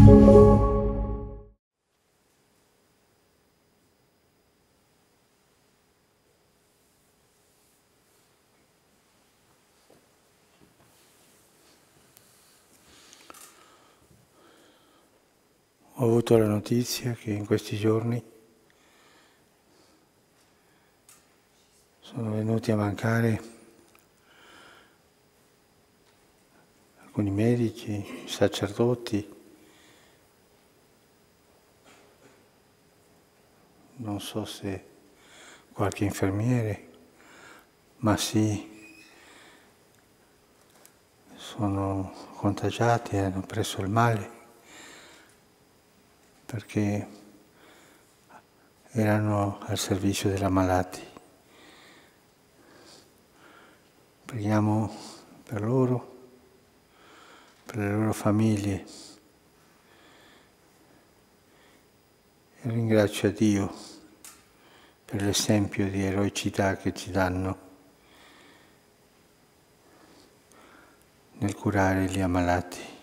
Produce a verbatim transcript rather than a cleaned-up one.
Ho avuto la notizia che in questi giorni sono venuti a mancare alcuni medici, sacerdoti, non so se qualche infermiere, ma sì, sono contagiati e hanno preso il male perché erano al servizio della malati. Preghiamo per loro, per le loro famiglie e ringrazio Dio per l'esempio di eroicità che ci danno nel curare gli ammalati.